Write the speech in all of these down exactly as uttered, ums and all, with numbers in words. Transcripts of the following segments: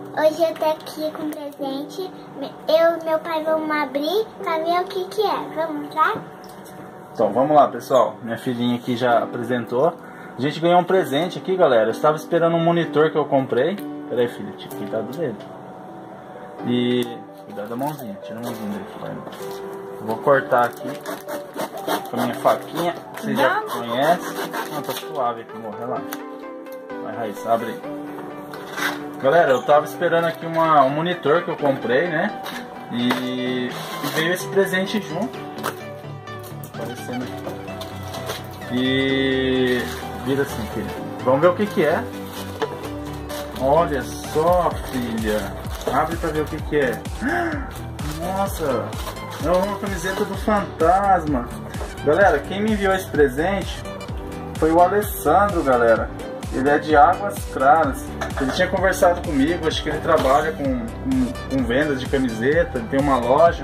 Hoje eu tô aqui com presente. Eu e meu pai vamos abrir pra ver o que que é. Vamos lá? Então, vamos lá, pessoal. Minha filhinha aqui já apresentou. A gente ganhou um presente aqui, galera. Eu estava esperando um monitor que eu comprei. Pera aí, filha, tira cuidado dele. E... cuidado da mãozinha, tira a mãozinha dele. Vai. Vou cortar aqui com a minha faquinha. Você já conhece. Não, tá suave aqui, amor. Relaxa. Vai, Raíssa, abre aí. Galera, eu tava esperando aqui uma, um monitor que eu comprei, né? E, e veio esse presente junto. Aparecendo aqui. E... vira assim, filha. Vamos ver o que que é. Olha só, filha. Abre pra ver o que que é. Nossa! É uma camiseta do Fantasma. Galera, quem me enviou esse presente foi o Alessandro, galera. Ele é de Águas Claras. Ele tinha conversado comigo, acho que ele trabalha com, com, com vendas de camiseta, ele tem uma loja.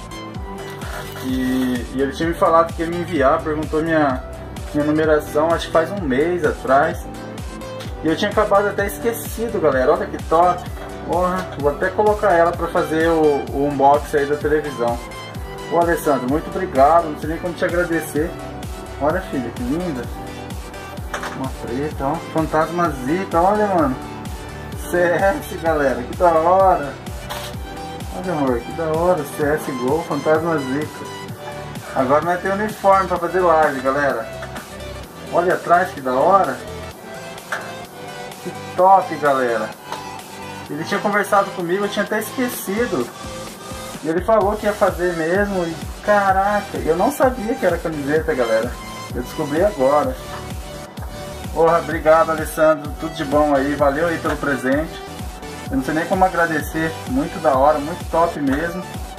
E, e ele tinha me falado que ia me enviar, perguntou minha, minha numeração, acho que faz um mês atrás. E eu tinha acabado até esquecido, galera. Olha que top. Porra, vou até colocar ela para fazer o, o unboxing aí da televisão. Ô Alessandro, muito obrigado, não sei nem como te agradecer. Olha, filha, que linda. Uma preta, ó. Fantasma Zica, olha, mano. C S, galera, que da hora. Olha, amor, que da hora. C S G O, Fantasma Zica. Agora nós temos uniforme pra fazer live, galera. Olha atrás, que da hora. Que top, galera. Ele tinha conversado comigo, eu tinha até esquecido. E ele falou que ia fazer mesmo. E caraca, eu não sabia que era camiseta, galera. Eu descobri agora. Porra, obrigado, Alessandro, tudo de bom aí, valeu aí pelo presente. Eu não sei nem como agradecer, muito da hora, muito top mesmo.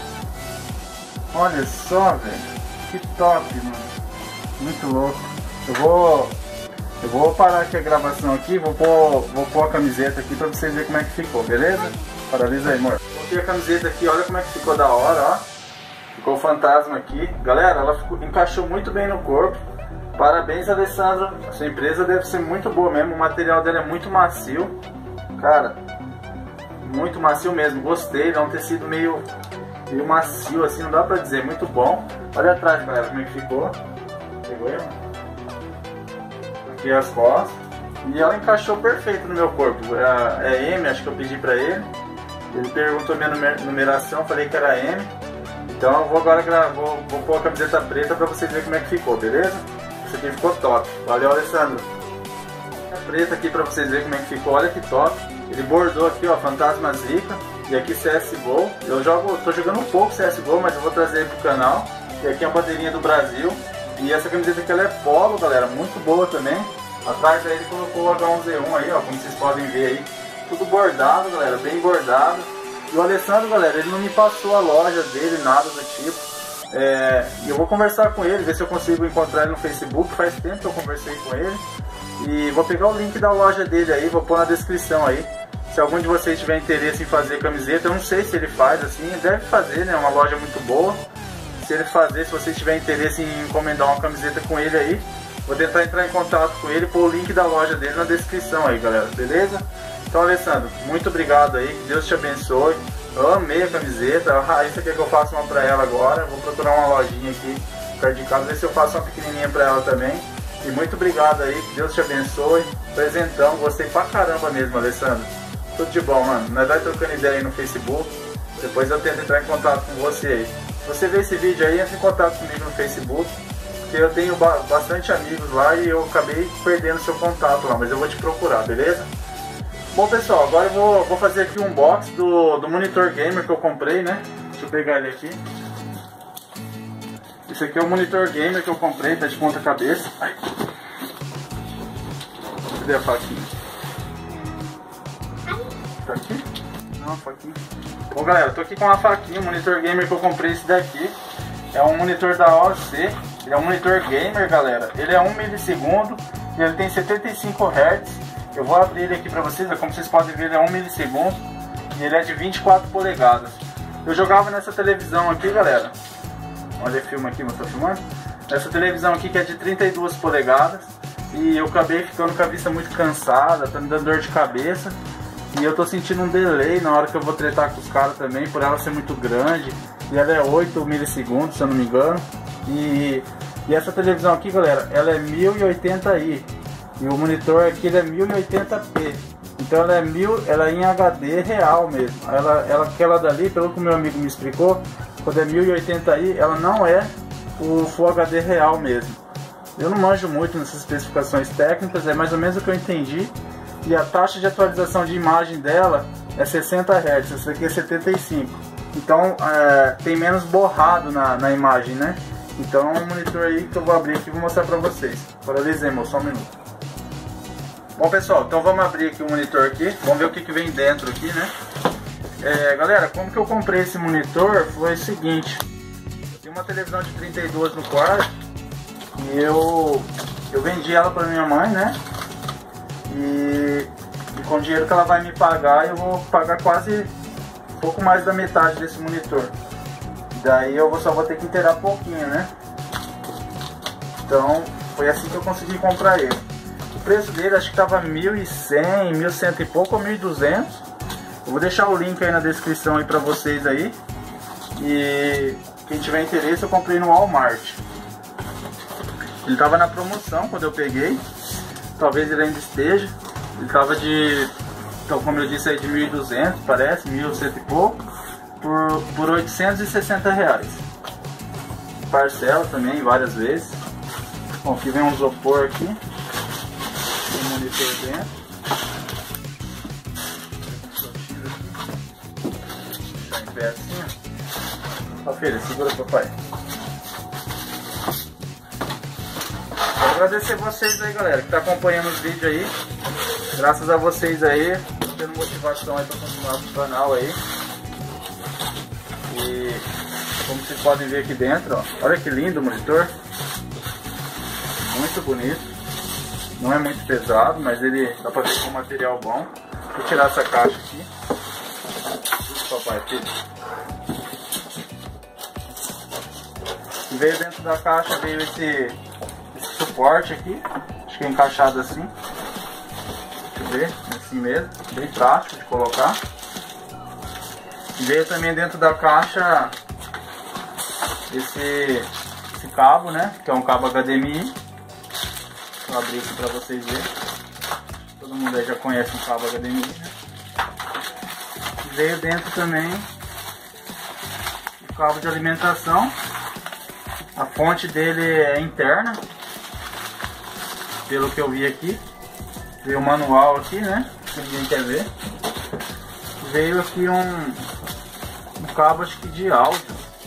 Olha só, velho, que top, mano, muito louco. Eu vou, eu vou parar aqui a gravação aqui, vou pôr, vou pôr a camiseta aqui pra vocês verem como é que ficou, beleza? Paralisa aí, amor. Coloquei a camiseta aqui, olha como é que ficou da hora, ó. Ficou o fantasma aqui. Galera, ela ficou, encaixou muito bem no corpo. Parabéns, Alessandro. A sua empresa deve ser muito boa mesmo. O material dela é muito macio. Cara, muito macio mesmo. Gostei. É um tecido meio, meio macio, assim, não dá pra dizer. Muito bom. Olha atrás, galera, como é que ficou. Pegou aí, ó. Aqui as costas. E ela encaixou perfeito no meu corpo. É M, acho que eu pedi pra ele. Ele perguntou minha numeração, falei que era M. Então eu vou agora gravar, vou, vou pôr a camiseta preta pra vocês verem como é que ficou, beleza? Isso aqui ficou top. Valeu, Alessandro. A preta aqui pra vocês verem como é que ficou. Olha que top. Ele bordou aqui, ó, Fantasma Zica. E aqui C S G O. Eu jogo, tô jogando um pouco C S G O, mas eu vou trazer aí pro canal. E aqui é a bandeirinha do Brasil. E essa camiseta aqui ela é polo, galera. Muito boa também. Atrás aí ele colocou o H um Z um aí, ó. Como vocês podem ver aí. Tudo bordado, galera. Bem bordado. E o Alessandro, galera, ele não me passou a loja dele, nada do tipo. É, eu vou conversar com ele, ver se eu consigo encontrar ele no Facebook. Faz tempo que eu conversei com ele. E vou pegar o link da loja dele aí, vou pôr na descrição aí. Se algum de vocês tiver interesse em fazer camiseta, eu não sei se ele faz assim, deve fazer, né? É uma loja muito boa. Se ele fazer, se vocês tiverem interesse em encomendar uma camiseta com ele aí, vou tentar entrar em contato com ele, pôr o link da loja dele na descrição aí, galera, beleza? Então, Alessandro, muito obrigado aí, que Deus te abençoe. Eu amei a camiseta, a Raíssa quer que eu faça uma pra ela agora. Vou procurar uma lojinha aqui perto de casa, ver se eu faço uma pequenininha pra ela também. E muito obrigado aí, que Deus te abençoe. Presentão, gostei pra caramba mesmo, Alessandro. Tudo de bom, mano. Nós vai trocando ideia aí no Facebook. Depois eu tento entrar em contato com você aí. Se você ver esse vídeo aí, entre em contato comigo no Facebook. Porque eu tenho ba bastante amigos lá e eu acabei perdendo seu contato lá. Mas eu vou te procurar, beleza? Bom, pessoal, agora eu vou, vou fazer aqui um unboxing do, do monitor gamer que eu comprei, né? Deixa eu pegar ele aqui. Esse aqui é o monitor gamer que eu comprei, tá de ponta cabeça. Ai. Cadê a faquinha? Tá aqui? Não, a faquinha. Bom, galera, eu tô aqui com uma faquinha, o monitor gamer que eu comprei, esse daqui. É um monitor da O C. Ele é um monitor gamer, galera. Ele é um milissegundo e ele tem setenta e cinco hertz. Eu vou abrir ele aqui pra vocês, como vocês podem ver, ele é um milissegundo e ele é de vinte e quatro polegadas. Eu jogava nessa televisão aqui, galera. Olha o filme aqui, mas tô filmando. Essa televisão aqui que é de trinta e duas polegadas. E eu acabei ficando com a vista muito cansada, tá me dando dor de cabeça. E eu tô sentindo um delay na hora que eu vou tretar com os caras também, por ela ser muito grande. E ela é oito milissegundos, se eu não me engano. E, e essa televisão aqui, galera, ela é mil e oitenta i. E o monitor aqui ele é mil e oitenta p. Então ela é mil, ela é em H D real mesmo. Ela, ela, aquela dali, pelo que o meu amigo me explicou, quando é mil e oitenta i, ela não é o Full H D real mesmo. Eu não manjo muito nessas especificações técnicas, é mais ou menos o que eu entendi. E a taxa de atualização de imagem dela é sessenta hertz, essa aqui é setenta e cinco. Então é, tem menos borrado na, na imagem, né? Então é um monitor aí que eu vou abrir aqui e vou mostrar pra vocês. Paralisemos, só um minuto. Bom pessoal, então vamos abrir aqui o monitor aqui. Vamos ver o que, que vem dentro aqui, né? É, galera, como que eu comprei esse monitor foi o seguinte. Eu tenho uma televisão de trinta e dois no quarto. E eu, eu vendi ela pra minha mãe, né? E, e com o dinheiro que ela vai me pagar, eu vou pagar quase um pouco mais da metade desse monitor. Daí eu só vou ter que inteirar pouquinho, né? Então foi assim que eu consegui comprar ele. O preço dele acho que estava mil e cem, mil e cem e pouco ou mil e duzentos. Eu vou deixar o link aí na descrição aí pra vocês aí. E quem tiver interesse eu comprei no Walmart. Ele estava na promoção quando eu peguei. Talvez ele ainda esteja. Ele estava de, então, como eu disse aí, de mil e duzentos, parece, mil e cem e pouco, por, por oitocentos e sessenta reais. Parcela também, várias vezes. Bom, aqui vem um isopor aqui. Tem um monitor dentro. Deixar em pé assim, ó. Ó, filha, segura, papai. Quero agradecer vocês aí, galera, que tá acompanhando os vídeos aí. Graças a vocês aí, tô tendo motivação aí pra continuar com o canal aí. E como vocês podem ver aqui dentro, ó, olha que lindo o monitor. Muito bonito. Não é muito pesado, mas ele dá pra ver que é um material bom. Vou tirar essa caixa aqui. Isso, papai, filho. E veio dentro da caixa, veio esse... suporte aqui, acho que é encaixado assim, deixa eu ver, assim mesmo, bem prático de colocar. E veio também dentro da caixa esse, esse cabo, né, que é um cabo H D M I. Vou abrir aqui para vocês verem, todo mundo aí já conhece um cabo H D M I, né? E veio dentro também o cabo de alimentação, a fonte dele é interna. Pelo que eu vi aqui, veio o manual aqui, né? Se ninguém quer ver. Veio aqui um, um cabo, acho que de áudio.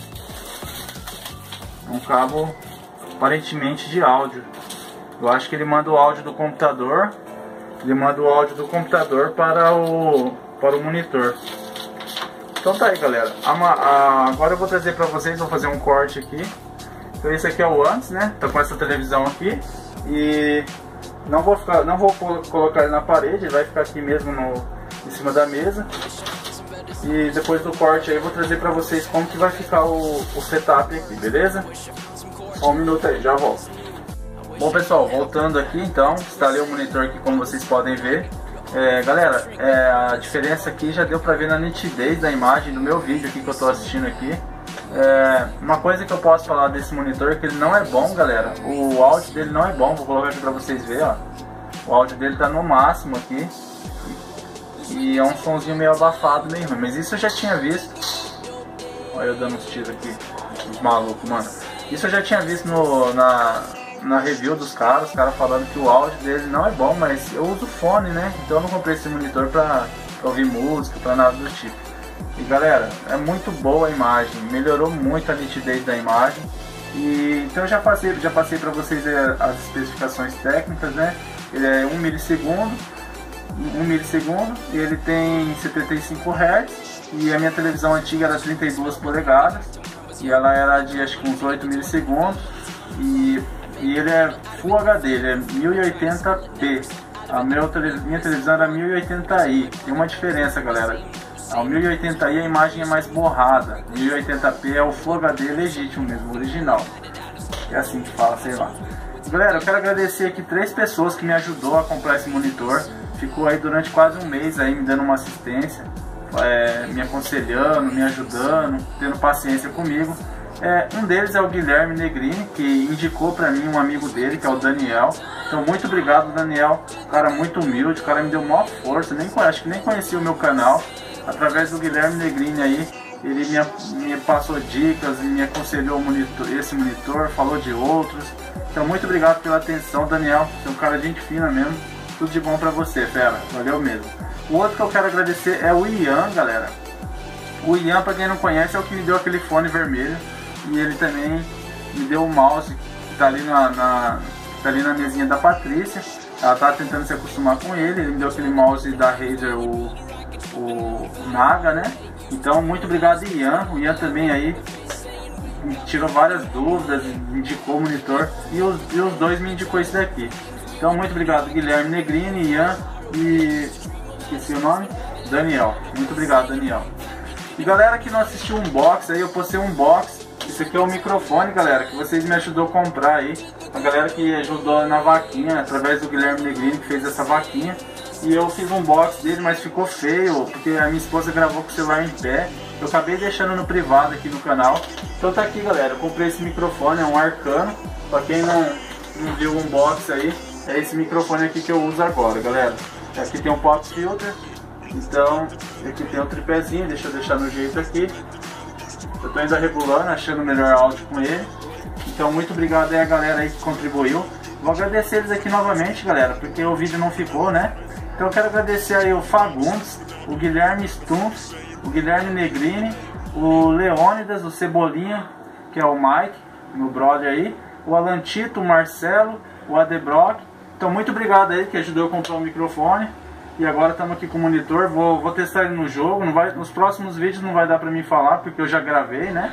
Um cabo aparentemente de áudio. Eu acho que ele manda o áudio do computador. Ele manda o áudio do computador para o, para o monitor. Então tá aí, galera. A, a, agora eu vou trazer para vocês, vou fazer um corte aqui. Então esse aqui é o antes, né? Tá com essa televisão aqui. E não vou, ficar, não vou colocar ele na parede, ele vai ficar aqui mesmo no, em cima da mesa. E depois do corte aí eu vou trazer pra vocês como que vai ficar o, o setup aqui, beleza? Só um minuto aí, já volto. Bom pessoal, voltando aqui então, instalei o monitor aqui como vocês podem ver. É, galera, é, a diferença aqui já deu pra ver na nitidez da imagem do meu vídeo aqui que eu tô assistindo aqui. É, uma coisa que eu posso falar desse monitor é que ele não é bom, galera. O áudio dele não é bom, vou colocar aqui pra vocês verem, ó. O áudio dele tá no máximo aqui. E é um somzinho meio abafado mesmo, mas isso eu já tinha visto. Olha eu dando uns tiros aqui, os malucos, mano. Isso eu já tinha visto no, na, na review dos caras, os caras falando que o áudio dele não é bom, mas eu uso fone, né? Então eu não comprei esse monitor pra, pra ouvir música, pra nada do tipo. E galera, é muito boa a imagem, melhorou muito a nitidez da imagem. E então eu já passei, já passei para vocês as especificações técnicas, né? Ele é um milissegundo, um milissegundo, e ele tem setenta e cinco hertz. E a minha televisão antiga era trinta e duas polegadas e ela era de acho que uns oito milissegundos. E, e ele é Full H D, ele é mil e oitenta p. A meu, minha televisão era mil e oitenta i. Tem uma diferença, galera. Ao mil e oitenta i a imagem é mais borrada, mil e oitenta p é o Full H D legítimo mesmo, original. É assim que fala, sei lá. Galera, eu quero agradecer aqui três pessoas que me ajudou a comprar esse monitor. ficou aí durante quase um mês aí me dando uma assistência, é, me aconselhando, me ajudando, tendo paciência comigo. É, um deles é o Guilherme Negrini, que indicou para mim um amigo dele, que é o Daniel. Então muito obrigado, Daniel, cara muito humilde, o cara me deu maior força, nem, acho que nem conhecia o meu canal. Através do Guilherme Negrini aí, ele me, me passou dicas, me aconselhou monitor, esse monitor, falou de outros. Então muito obrigado pela atenção, Daniel, você é um cara de gente fina mesmo. Tudo de bom pra você, fera, valeu mesmo. O outro que eu quero agradecer é o Ian, galera. O Ian, pra quem não conhece, é o que me deu aquele fone vermelho. E ele também me deu o mouse que tá ali na, na, tá ali na mesinha da Patrícia. Ela tá tentando se acostumar com ele. Ele me deu aquele mouse da Razer, o, o Naga, né? Então, muito obrigado, Ian. O Ian também aí me tirou várias dúvidas, me indicou o monitor. E os, e os dois me indicou esse daqui. Então, muito obrigado, Guilherme Negrini, Ian e... esqueci o nome? Daniel. Muito obrigado, Daniel. E galera que não assistiu um unbox, aí eu postei um unbox. Isso aqui é o microfone, galera, que vocês me ajudou a comprar aí. A galera que ajudou na vaquinha, através do Guilherme Negrini, que fez essa vaquinha. E eu fiz um unbox dele, mas ficou feio, porque a minha esposa gravou com o celular em pé. Eu acabei deixando no privado aqui no canal. Então tá aqui, galera, eu comprei esse microfone, é um Arcano. Pra quem não, não viu o unbox aí, é esse microfone aqui que eu uso agora, galera. Aqui tem um pop filter. Então, aqui tem um tripézinho, deixa eu deixar no jeito aqui. Eu tô ainda regulando, achando o melhor áudio com ele. Então muito obrigado aí a galera aí que contribuiu. Vou agradecer eles aqui novamente, galera, porque o vídeo não ficou, né? Então eu quero agradecer aí o Fagundes, o Guilherme Stumpf, o Guilherme Negrini, o Leônidas, o Cebolinha, que é o Mike, meu brother aí, o Alantito, o Marcelo, o Adebrock. Então muito obrigado aí que ajudou a comprar o microfone. E agora estamos aqui com o monitor, vou, vou testar ele no jogo, não vai, nos próximos vídeos não vai dar pra mim falar, porque eu já gravei, né?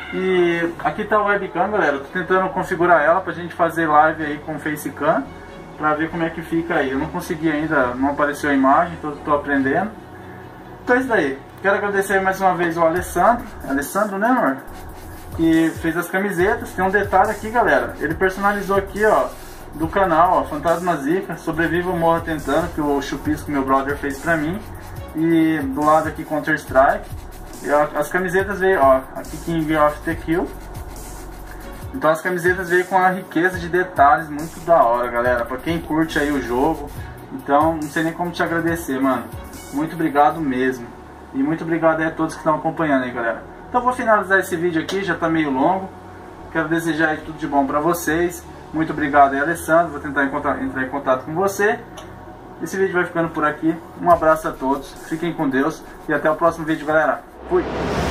E aqui tá o webcam, galera, eu tô tentando configurar ela pra gente fazer live aí com facecam, pra ver como é que fica aí. Eu não consegui ainda, não apareceu a imagem, tô, tô aprendendo. Então é isso daí, quero agradecer mais uma vez ao Alessandro, Alessandro, né, amor? Que fez as camisetas. Tem um detalhe aqui, galera, ele personalizou aqui, ó, do canal, ó, Fantasma Zica, Sobreviva ou Morra Tentando, que o Chupisco, meu brother, fez pra mim. E do lado aqui Counter Strike. E ó, as camisetas veio, ó, aqui King of the Kill. Então as camisetas veio com a riqueza de detalhes muito da hora, galera, pra quem curte aí o jogo. Então não sei nem como te agradecer, mano. Muito obrigado mesmo. E muito obrigado aí a todos que estão acompanhando aí, galera. Então vou finalizar esse vídeo aqui, já tá meio longo. Quero desejar aí tudo de bom pra vocês. Muito obrigado aí, Alessandro. Vou tentar entrar em contato com você. Esse vídeo vai ficando por aqui. Um abraço a todos. Fiquem com Deus. E até o próximo vídeo, galera. Fui!